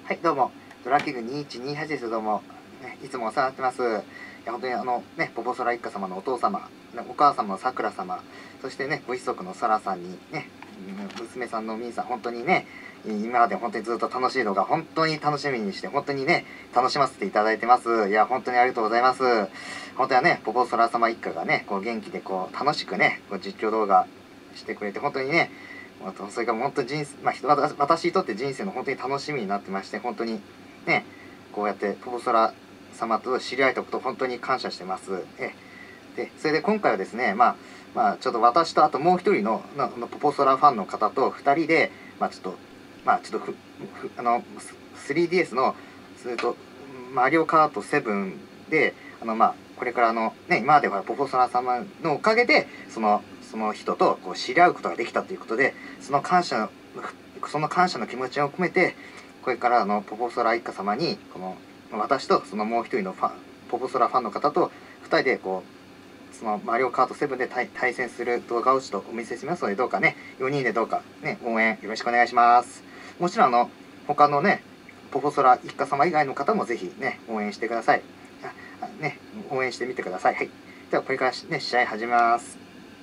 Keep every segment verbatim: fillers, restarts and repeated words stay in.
はい、どうも、ドラキグにいちにはちです。どうも、ね、いつもお世話になってます。いや、本当にあの、ね、ポポソラ一家様のお父様、ね、お母様のさくら様、そしてね、ご子息のそらさんに、ね、娘さんのみーさん、本当にね、今まで本当にずっと楽しい動画、本当に楽しみにして、本当にね、楽しませていただいてます。いや、本当にありがとうございます。本当はね、ポポソラ様一家がね、こう元気でこう、楽しくね、こう実況動画してくれて、本当にね、それから本当に人生、まあ、私にとって人生の本当に楽しみになってまして、本当にね、こうやってポポソラ様と知り合えたこと本当に感謝してます。えでそれで今回はですね、まあ、まあちょっと私とあともう一人のののポポソラファンの方とふたりで、まあ、ちょっとまあちょっとふふあの スリーディーエス のそれとマリオカートセブンであのまあこれからのね今まではポポソラ様のおかげでそのその人とこう知り合うことができたということで、その感謝のその感謝の気持ちを込めて、これからのポポソラ一家様にこの私とそのもう一人のファンポポソラファンの方とふたりでこうそのマリオカートセブンで対対戦する動画をちょっとお見せしますので、どうかねよにんでどうかね応援よろしくお願いします。もちろんあの他のねポポソラ一家様以外の方もぜひね応援してください。あね応援してみてください。はい。ではこれからね試合始めます。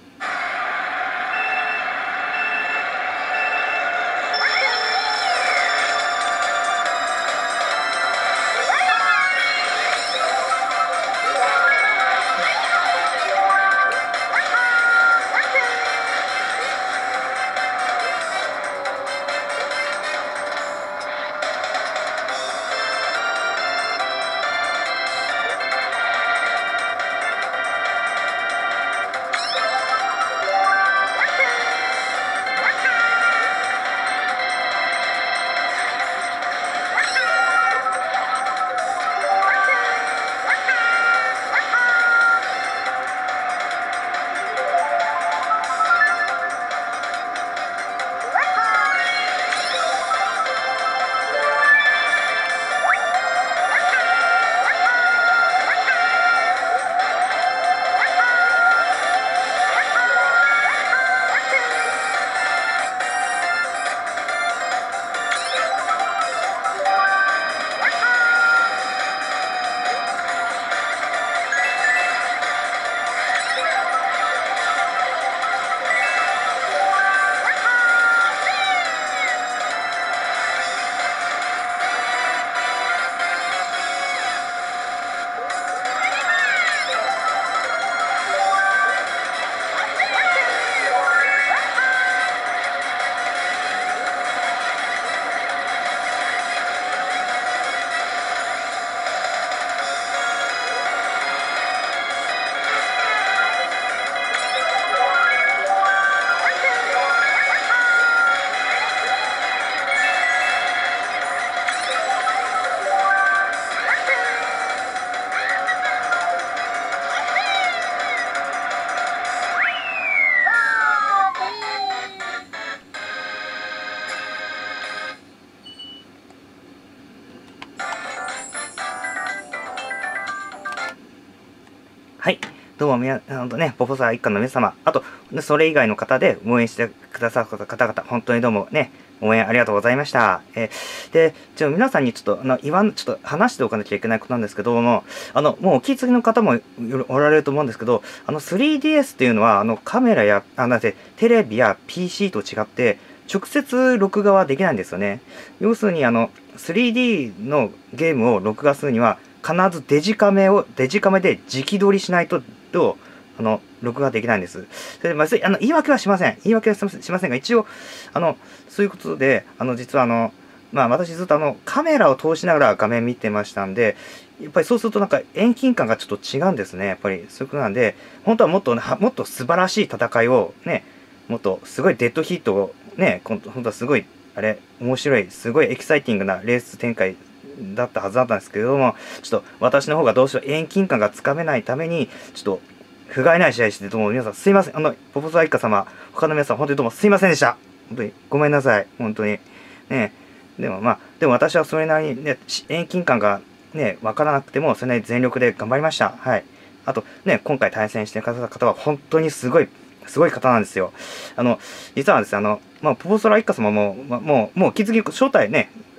はい。どうも、みな、あのね、ポポソラ一家の皆様、あと、それ以外の方で応援してくださった方々、本当にどうもね、応援ありがとうございました。えー、で、じゃあ皆さんにちょっと、あの、言わん、ちょっと話しておかなきゃいけないことなんですけども、あの、もうお気づきの方もおられると思うんですけど、あの、スリーディーエス っていうのは、あの、カメラや、あの、テレビや ピーシー と違って、直接録画はできないんですよね。要するに、あの、スリーディー のゲームを録画するには、必ずデジカメを、デジカメで直撮りしないと、と、あの、録画できないんです。それで、まあ、あの、言い訳はしません。言い訳はしませんが、一応、あの、そういうことで、あの、実はあの、まあ、私ずっとあの、カメラを通しながら画面見てましたんで、やっぱりそうするとなんか遠近感がちょっと違うんですね。やっぱり、そういうことなんで、本当はもっと、もっと素晴らしい戦いを、ね、もっとすごいデッドヒートを、ね、本当はすごい、あれ、面白い、すごいエキサイティングなレース展開だったはずだったんですけれども、ちょっと私の方がどうしても遠近感がつかめないために、ちょっと、不甲斐ない試合して、どうも皆さんすいません。あの、ポポソラ一家様、他の皆さん、本当にどうもすいませんでした。本当に、ごめんなさい。本当に。ね。でもまあ、でも私はそれなりにね、遠近感がね、わからなくても、それなりに全力で頑張りました。はい。あと、ね、今回対戦してくださった方は、本当にすごい、すごい方なんですよ。あの、実はですね、あの、まあ、ポポソラ一家様も、まあ、もう、もう気づき、正体ね、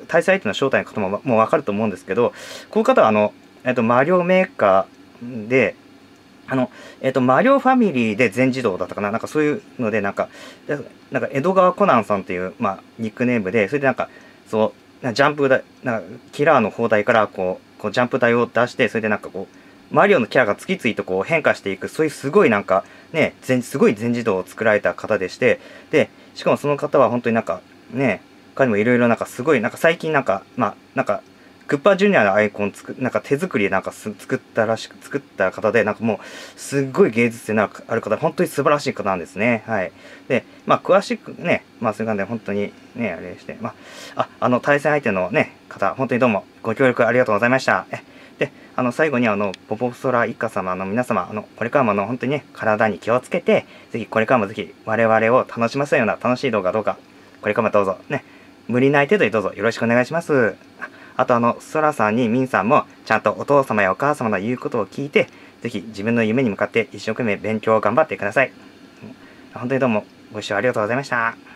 対戦相手の正体の方ももう分かると思うんですけど、この方はあの、えっと、マリオメーカーで、あの、えっと、マリオファミリーで全自動だったかな、なんかそういうので、なんか、なんか江戸川コナンさんっていう、まあ、ニックネームで、それでなんか、そう、ジャンプ台、なんかキラーの砲台からこう、こうジャンプ台を出して、それでなんかこう、マリオのキャラが次々とこう変化していく、そういうすごいなんか、ね、全すごい全自動を作られた方でして、で、しかもその方は本当になんか、ね、他にもいろいろなんかすごい、なんか最近なんか、まあ、なんか、クッパジュニアのアイコンつく、なんか手作りでなんかす作ったらしく、作った方で、なんかもう、すっごい芸術性のある方、本当に素晴らしい方なんですね。はい。で、まあ、詳しくね、まあ、そういう感じで本当にね、あれして、まあ、あ、あの、対戦相手のね、方、本当にどうもご協力ありがとうございました。えで、あの、最後にあの、ポポソラ一家様の皆様、あの、これからもあの、本当にね、体に気をつけて、ぜひ、これからもぜひ、我々を楽しませるような楽しい動画どうか、これからもどうぞ、ね、無理ない程度にどうぞよろしくお願いします。あとあの、ソラさんにミンさんも、ちゃんとお父様やお母様の言うことを聞いて、ぜひ自分の夢に向かって一生懸命勉強を頑張ってください。本当にどうもご視聴ありがとうございました。